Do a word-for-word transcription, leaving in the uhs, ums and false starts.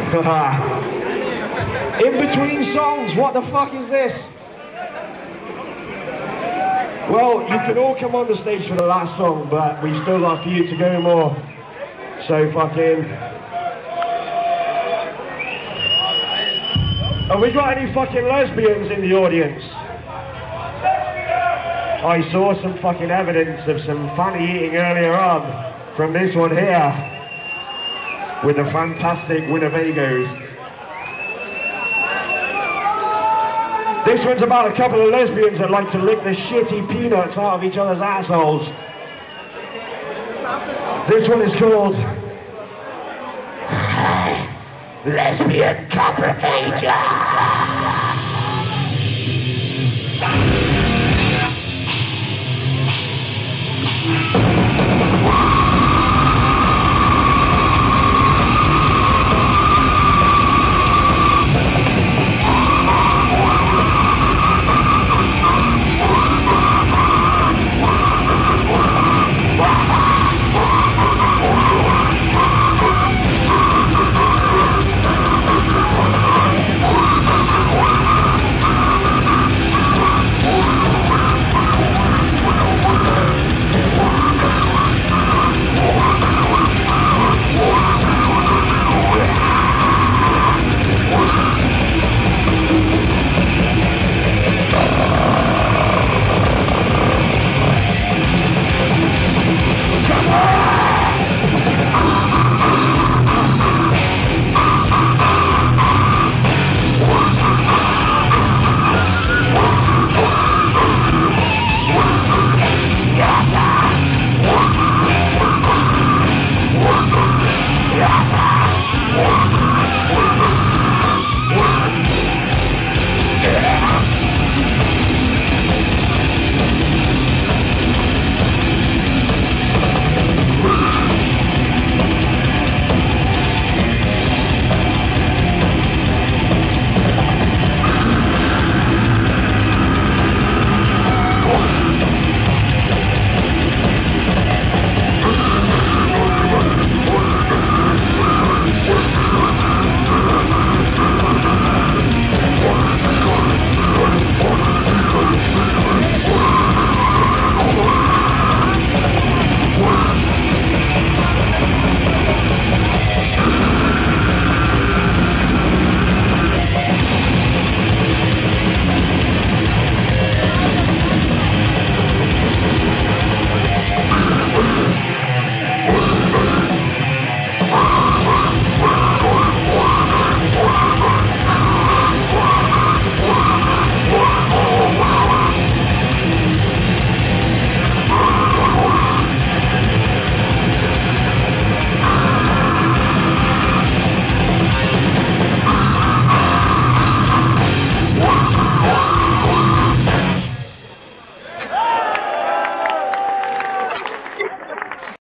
In between songs, what the fuck is this? Well, you can all come on the stage for the last song, but we still got a few to go more. So fucking... Have we got any fucking lesbians in the audience? I saw some fucking evidence of some funny eating earlier on from this one here with the fantastic Winnebagos. This one's about a couple of lesbians that like to lick the shitty peanuts out of each other's assholes. This one is called Lesbian Coprophagia.